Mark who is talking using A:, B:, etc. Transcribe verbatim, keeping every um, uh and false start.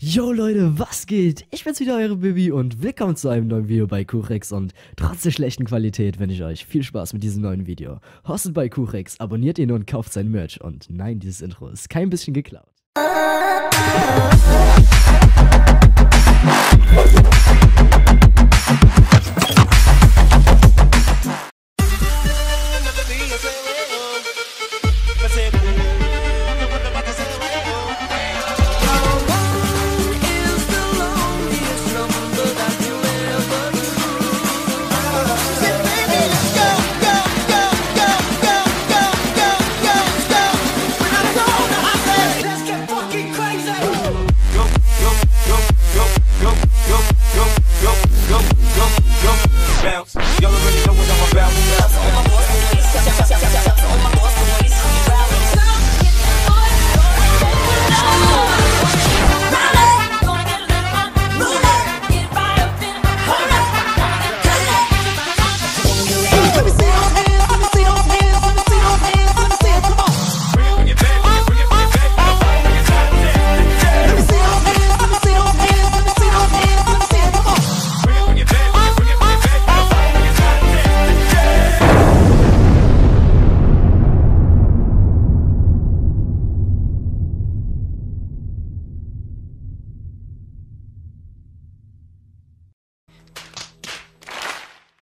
A: Yo Leute, was geht? Ich bin's wieder, eure Bibi und willkommen zu einem neuen Video bei Kurex und trotz der schlechten Qualität wünsche ich euch viel Spaß mit diesem neuen Video. Hostet bei Kurex, abonniert ihn und kauft sein Merch und nein, dieses Intro ist kein bisschen geklaut.